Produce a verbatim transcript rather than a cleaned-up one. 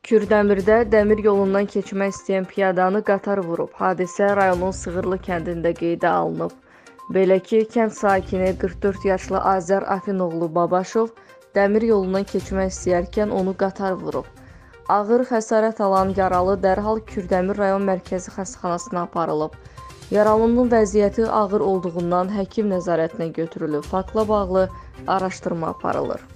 Kürdəmirdə dəmir yolundan keçmək istəyən piyadanı qatar vurub. Hadisə rayonun Sığırlı kəndində qeydə alınıb. Belə ki, kənd sakini qırx dörd yaşlı Azər Afinoğlu Babaşov dəmir yolundan keçmək istəyərkən onu qatar vurub. Ağır xəsarət alan yaralı dərhal Kürdəmir rayon mərkəzi xəstəxanasına aparılıb. Yaralının vəziyyəti ağır olduğundan həkim nəzarətinə götürülüb. Faktla bağlı araşdırma aparılır.